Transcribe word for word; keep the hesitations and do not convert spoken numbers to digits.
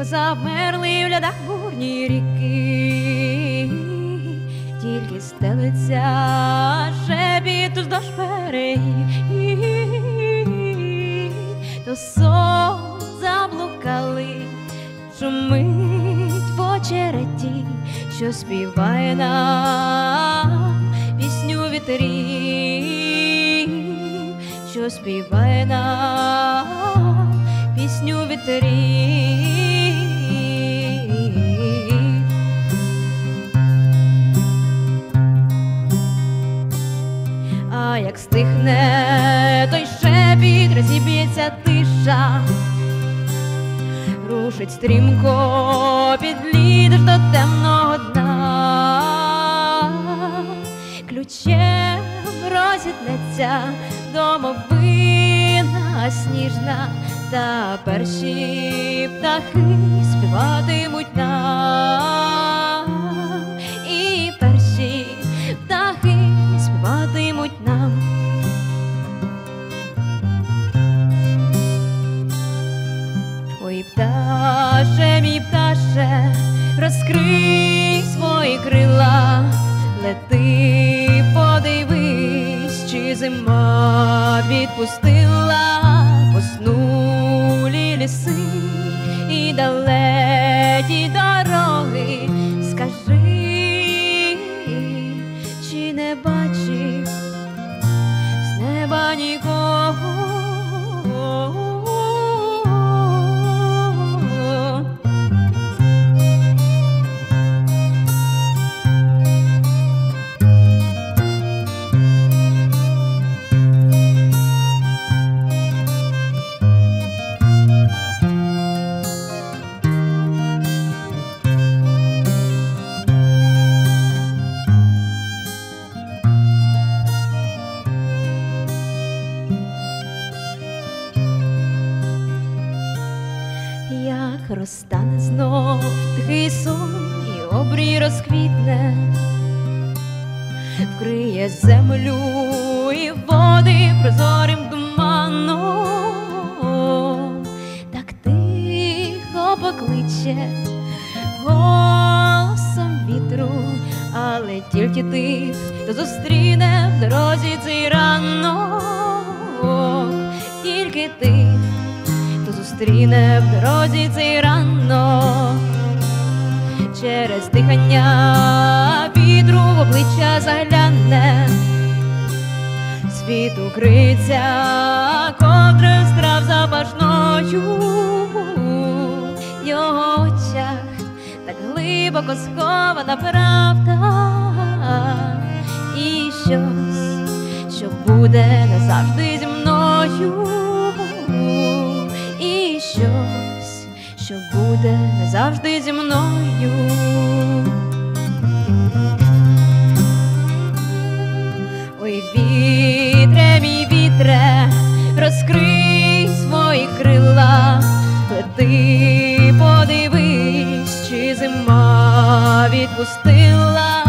завмерли в льодах бурні ріки, тільки стелиться шепіт уздовж берегів, то сон заблукали, шумить в очереті, що співає нам пісню вітрів, що співає нам пісню вітрів. А як стихне той шепіт, розіб'ється тиша, рушить стрімко під лід аж до темного дна, ключем розітнеться домовина сніжна, та перші птахи співатимуть нам, і перші птахи співатимуть нам. Ой, пташе, мій пташе, розкрий свої крила, лети, подивись, чи зима відпустила поснулі ліси і далекі дороги. Скажи, чи не бачив з неба нікого? Як розтане знов тихий сон, і обрій розквітне, вкриє землю і води прозорим туманом, так тихо покличе голосом вітру, але тільки тих, хто зустріне в дорозі цей ранок, тільки тих, хто зустріне в дорозі цей ранок. Через дихання вітру в обличчя загляне, світ укриється ковдрою страв запашною, в його очах так глибоко схована правда, і щось, що буде назавжди зі мною, і щось, що буде назавжди зі мною. Ой, вітре, мій вітре, розкрий свої крила, лети, подивись, чи зима відпустила